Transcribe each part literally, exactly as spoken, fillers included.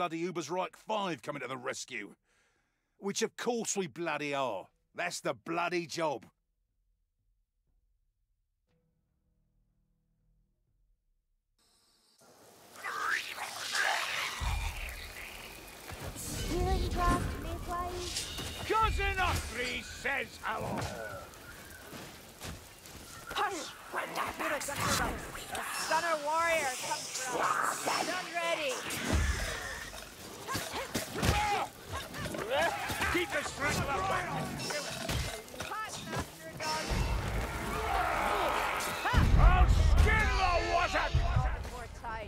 bloody Ubersreich five coming to the rescue. Which of course we bloody are. That's the bloody job. Healing draft, Mayflies? Cousin Austri says hello. Hush! The Stunner Warrior comes for us. Done ready. Keep the strength of the back. Hot, Master Dog. I'll skin the water! More tight.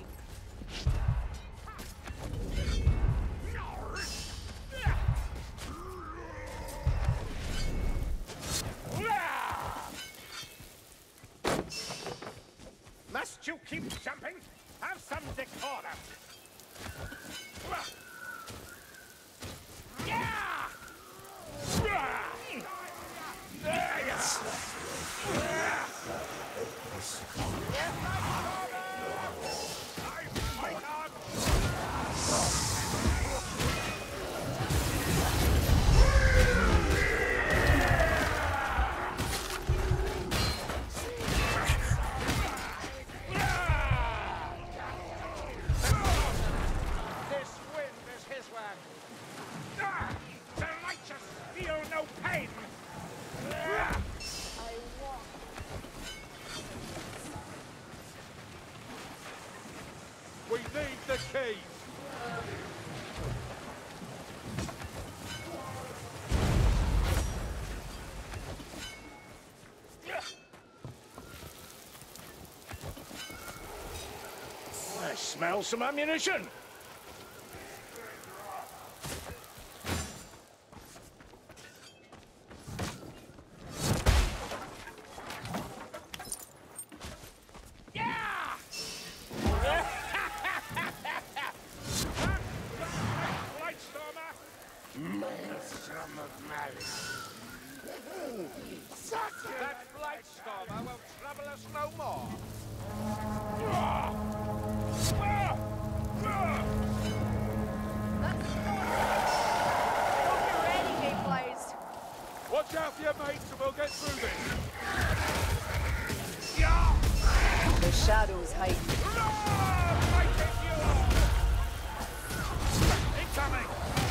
Must you keep jumping? Have some decorum. Yeah! We need the key. I smell some ammunition. That Blightstormer will trouble us no more. Hope you're ready, Mayflies. Watch out for your mates and we'll get through this. The shadows hide. Incoming!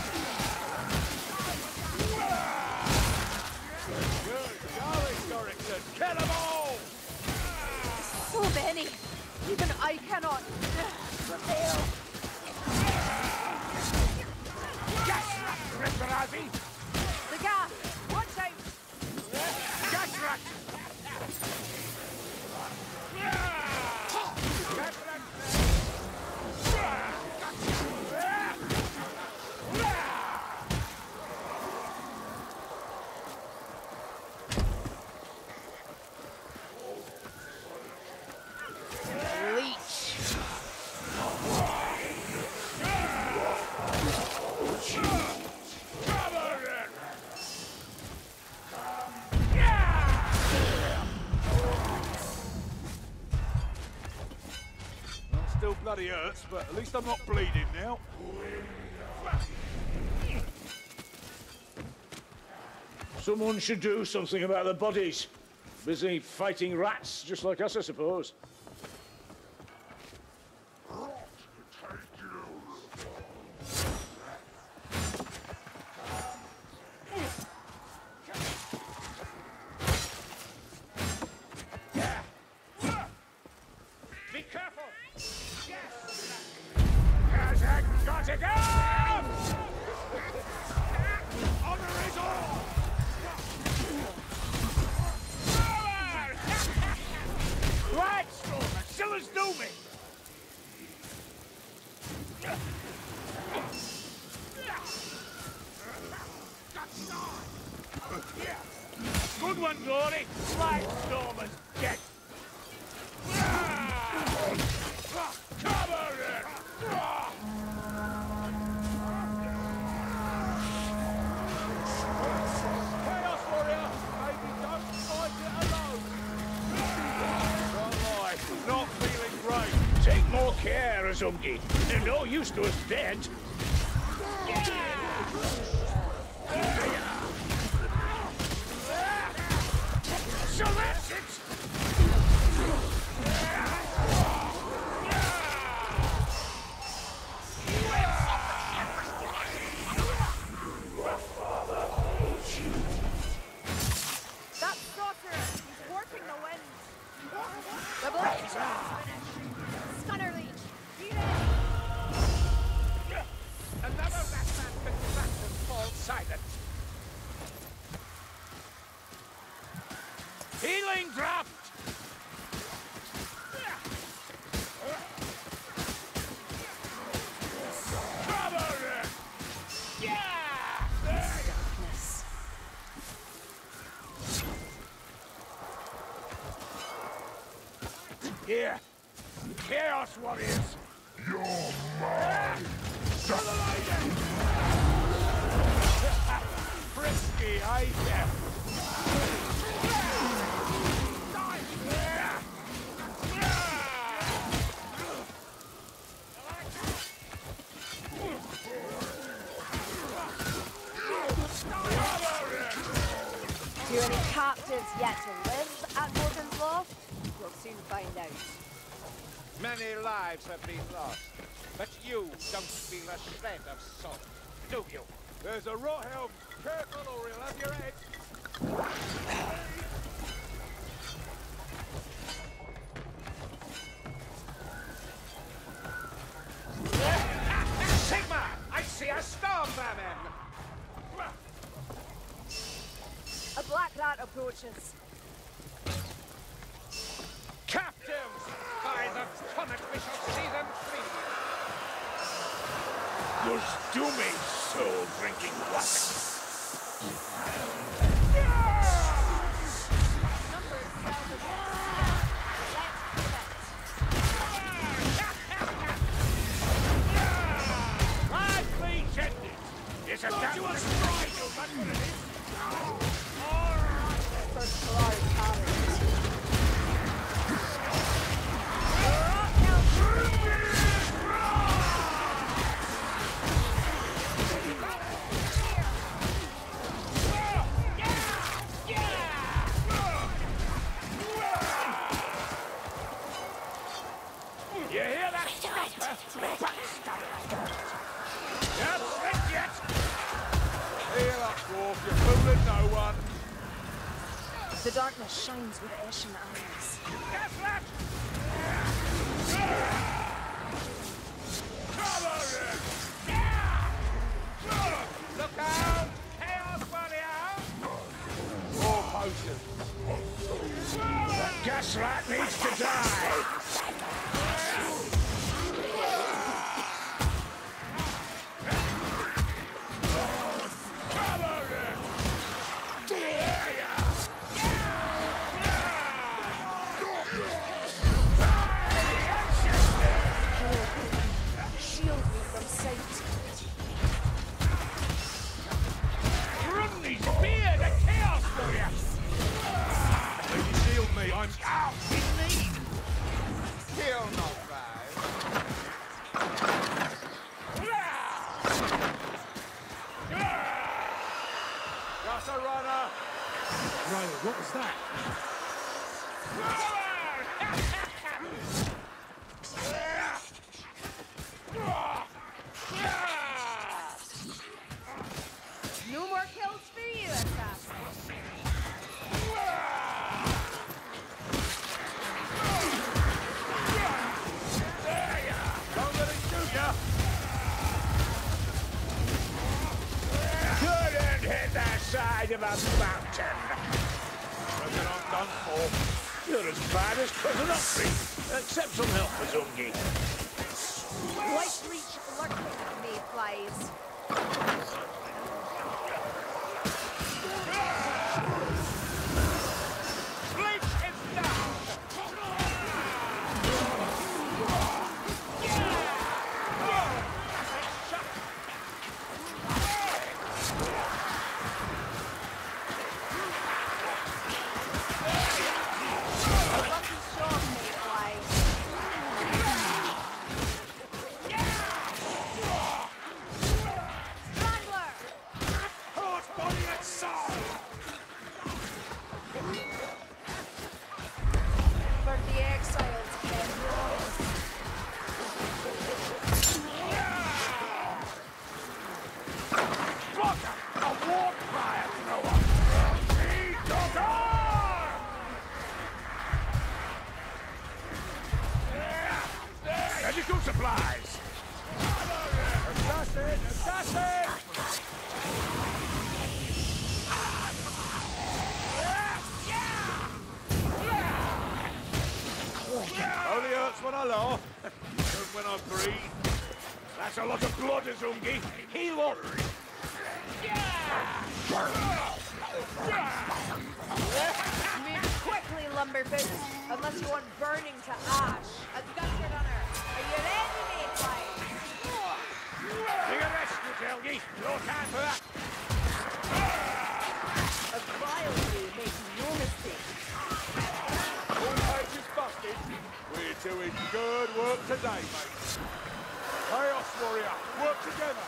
Good golly, Dorrington. Kill them all! So many. Even I cannot prevail. Gas rat, Rizarazi! The gas. Watch out. Gas rat! Still bloody hurts, but at least I'm not bleeding now. Someone should do something about the bodies. Busy fighting rats, just like us, I suppose. Be careful! Kazak got it out! Honor is all! Right! Zungi. They're no use to us dead. So that's it! That sorcerer, he's warping the wind. The blade is finished. Stunner leech, be ready. Another Ratman can crack and fall silent. Healing draft! Cover it! Yeah! Darkness. Here! Chaos Warriors! You're mine! Frisky, I guess. Do any captives yet to live at Morgan's Loft? We'll soon find out. Many lives have been lost, but you don't feel a shred of sorrow, do you? There's a rot helm. Careful or he'll have your head. Sigma! I see a storm vermin! A black rat approaches. Captives! By the comet we shall see them free! Your stoomy soul-drinking water! Numbers seldom. Lightly jetted! It's a damn you a stride, you that's what it is! First blood carriers. You hear that? Yep, slick yet! Heal up, dwarf, you're fooling no one! The darkness shines with ashen eyes. Gas rat! Cover it! Look out! Chaos Warrior! More potions. That gas rat needs to die! Cover it! Shield me from sight. Run these beard, a chaos warrior! You shield me, I'm out in need. Kill not five. Just a runner! Riley, what was that? No more kills for you, assassin. Don't let it shoot ya! Couldn't hit that side of a mountain! Reckon I'm done for. You're as bad as Cousin Humphrey. Accept some help, Zungi. White reach lurking, mayflies. Bleach is down! A lucky shot, mayflies. Drungy. Heal up. Move quickly, Lumberfoot, unless you want burning to ash. A gutter runner. Are you ready, Mayflies? Take a rest, you Telgi. No time for that. A vile you make no mistake. All pages busted. We're doing good work today, mate. Chaos Warrior, work together.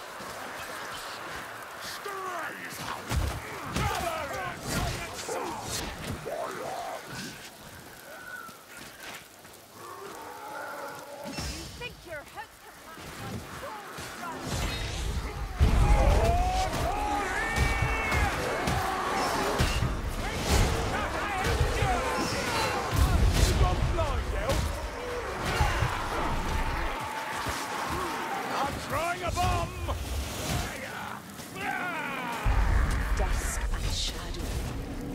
You think your head can match my You got blind, Elf? I'm throwing a bomb! dusk and shadow.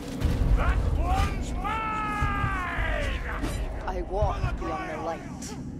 That one's mine! I walk beyond the light.